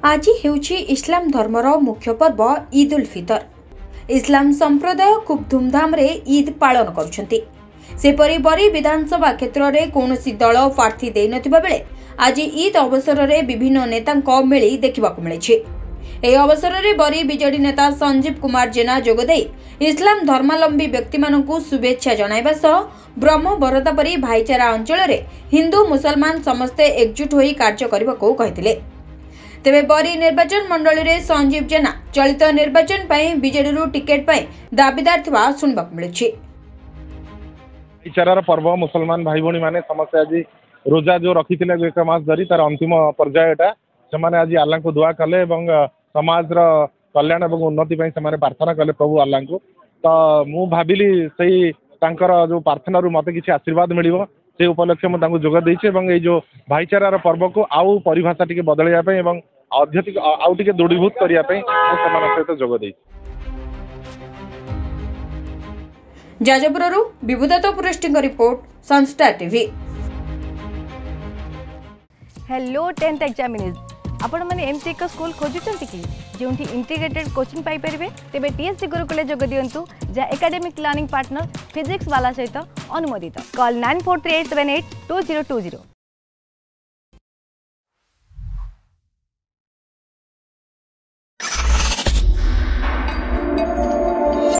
आज हेउछि इस्लाम धर्मर मुख्य पर्व ईद उल फितर। इस्लाम संप्रदाय खूब धूमधाम रे ईद पालन करुछंती। सेपरि बरी विधानसभा क्षेत्र में कौनसी दल प्रार्थी दे नथिबा बेले आज ईद अवसर में विभिन्न नेता मेली देखा मिली। यह अवसर में बरी बीजेडी नेता संजीव कुमार जेना जोगदे इस्लाम धर्मावलंबी व्यक्ति मानकु शुभेच्छा जणाइबा सह ब्रह्म बरदा परी भाईचारा अंचल में हिंदू मुसलमान समस्ते एकजुट होई कार्य करबाको कहिथिले। तेबे बरी निर्वाचन मंडली रे संजीव जेना चलित निर्वाचन पई बीजेडी टिकेट पई दाबीदार थिबा सुनबा मिलुछि। भाईचारार पर्व मुसलमान भाई भणी माने समस्त आज रोजा जो रखी एक मास धरी तार अंतिम पर्यायटा से आज अल्लाह को दुआ कले एवं समाज कल्याण और उन्नति प्रार्थना कले प्रभु अल्लाह को। तो मु भाविली से जो प्रार्थना मत किसी आशीर्वाद मिल से उपलक्ष्य मुझे जोग देती जो भाईचारार पर्व को आउ परिभाषा टी बदलवाई अत्यधिक आउ टे दृढ़ीभूत करने सहित जोग देती। जाजपुरु विभुदत्त पुरष्टिंग report Sunstar TV. Hello 10th examinees आपण माने एमसी एक स्कूल खोजुचंती कि जोंठी इंटीग्रेटेड कोचिंग पाई परिबे तेबे टीएससी गुरुकुले जोग दियंतु जा एकेडमिक लर्निंग पार्टनर फिजिक्स वाला सहित अनुमोदित। कॉल 9438782020।